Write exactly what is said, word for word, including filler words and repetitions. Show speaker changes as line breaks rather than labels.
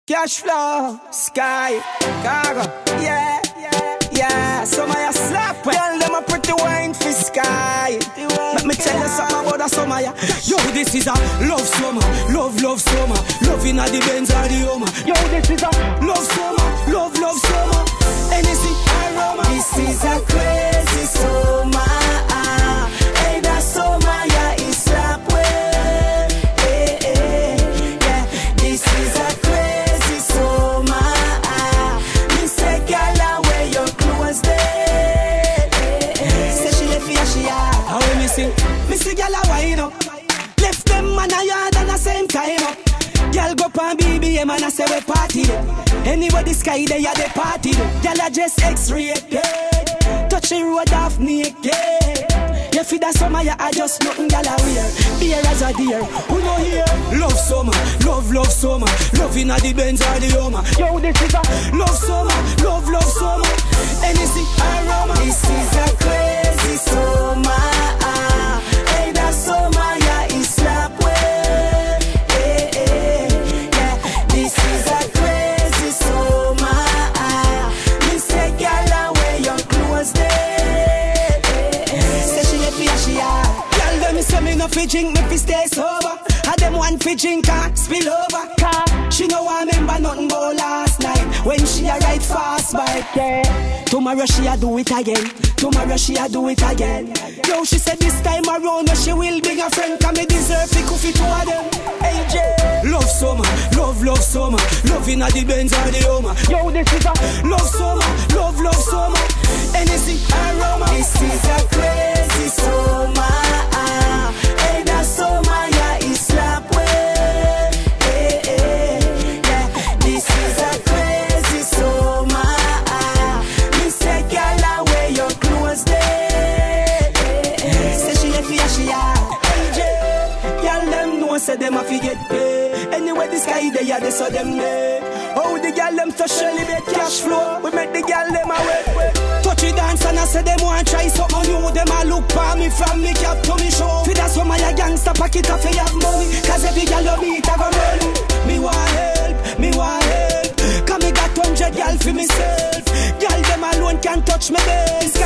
Cash flow, sky, Khago, yeah, yeah, yeah. Some of ya slap, girl, them a pretty wine for sky. Let me tell you something about that summer, yeah. Yo, this is a love summer, love, love summer, love in the Benz or the Hummer. Yo, this is a love summer, love, love summer, Hennessy aroma. This is a crazy summer. Hey, that summer, yeah, it's slap way. Hey, hey, yeah, this is a crazy summer. Me say, girl, wear your clothes there. Say she left here, she are. How we me see? Me see, girl, wine up. Left them man a yard and the same time up. Girl go pan B B M and I say we party. Anybody sky they a the party. Girl a just X-rated. Touch the road off naked. You feel that summer ya a just nothing girl a wear. Beer as a deer, who no here? Love summer, love love summer, love in the Benz or the Hummer. Yo, this is a love summer, love love summer, Hennessy aroma. This is a crazy summer. Hey, that summer ya is slap way. Hey, hey, yeah, this is a crazy summer. Me say, girl, wear your clothes there. Say she left me she are. Girl, them say me no fi drink, me fi stay sober. And them one fi drink and spill over. Car, she no want remember nothing but last night when she a ride fast bike. Yeah. Tomorrow she a do it again. Tomorrow she a do it again. Yo, she said this time around she will bring a friend. Cause me deserve fi coffee two of them. A J, love summer, love love summer, love in the Benz or the Hummer. Yo, this is a love summer, love love summer, Hennessy aroma. This is a crazy summer. Hey, that summer yeah is slap way. Hey, hey, yeah, this is a crazy summer. Me say, girl, wear your clothes there. Say she left here, she are. A J, girl, them know say them a fi get paid. Anyway, the sky they are, they saw them there. Oh, the girl them to surely make cash flow. We make the girl them a wait, wait. Touch it dance and I say them want try something new. Them a look for me from me cap to me show. For that's why my gangster pocket off have money. Cause every girl you meet have a money. Me want help, me want help. Cause me got hundred girl for myself. Girl them alone can't touch me base.